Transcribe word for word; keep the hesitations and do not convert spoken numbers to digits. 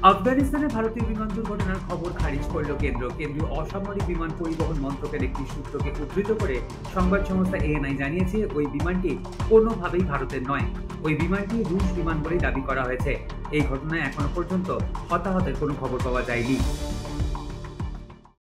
আফগানিস্তানে ভারতীয় বিমান দুর্ঘটনার খবর খারিজ করল কেন্দ্র। কেন্দ্রীয় অসামরিক বিমান পরিবহন মন্ত্রকের একটি সূত্রকে উদ্ধৃত করে সংবাদ সংস্থা এএনআই জানিয়েছে, ওই বিমানটি কোনোভাবেই ভারতের নয়। ওই বিমানটি রুশ বিমান বলে দাবি করা হয়েছে। এই ঘটনায় এখনো পর্যন্ত হতাহতের কোনো খবর পাওয়া যায়নি।